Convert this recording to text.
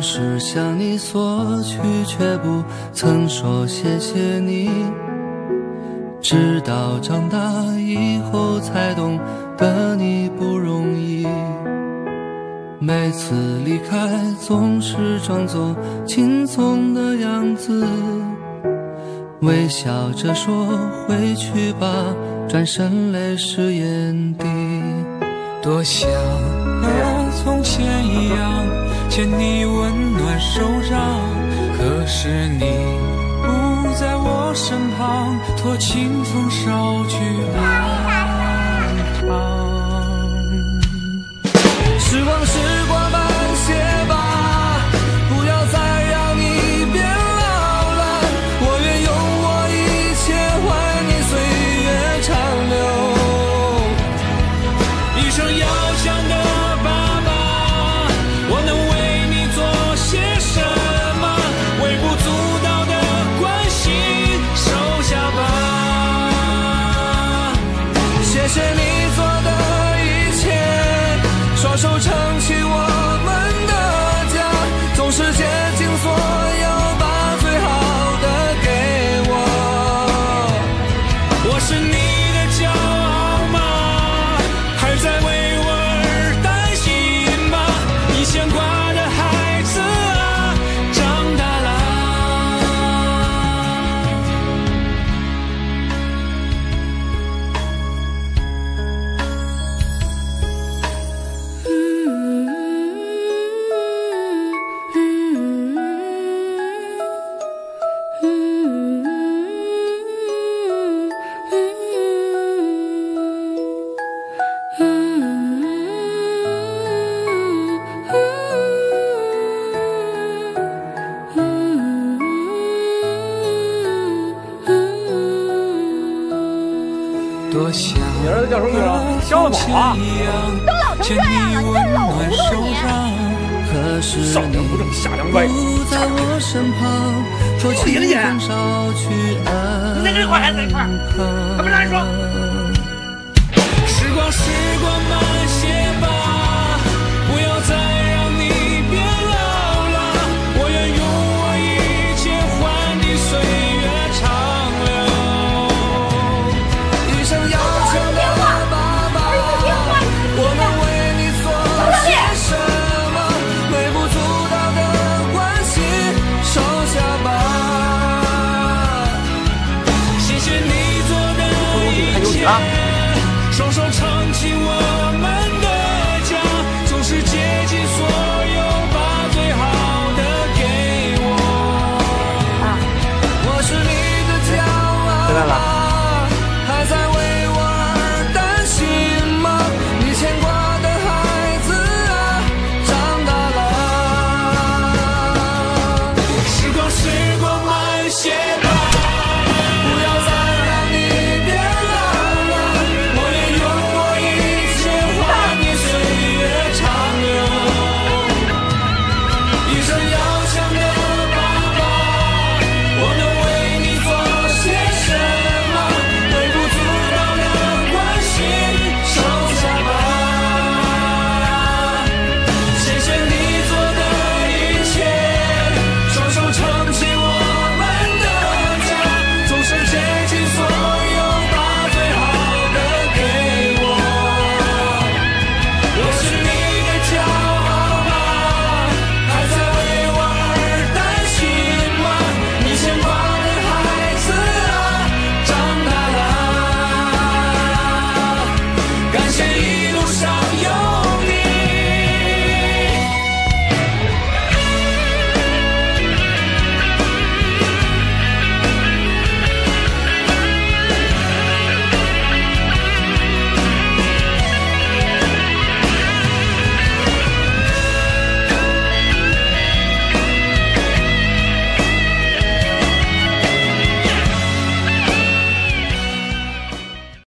总是向你索取，却不曾说谢谢你。直到长大以后才懂得你不容易，每次离开总是装作轻松的样子，微笑着说回去吧，转身泪湿眼底。 多想和从前一样牵你温暖手掌，可是你不在我身旁，托清风捎去安康。 时光时光慢些吧，不要再让你变老了，我愿用我一切换你岁月长留。一生要强的爸爸，我能为你做些什么？微不足道的关心收下吧。 谢谢你做的一切，双手撑起我们的家，总是竭尽所有把最好的给我。 我是你的骄傲吗？还在为我而担心吗？你牵挂的孩子啊，长大了。多想你儿子叫什么名啊？肖了宝啊！ 都老成这样了，你这老糊涂你！ 可是上梁不正下梁歪， 不在我身旁，说起风捎去安康。 你跟这块还在一块，怎么来说？ 时光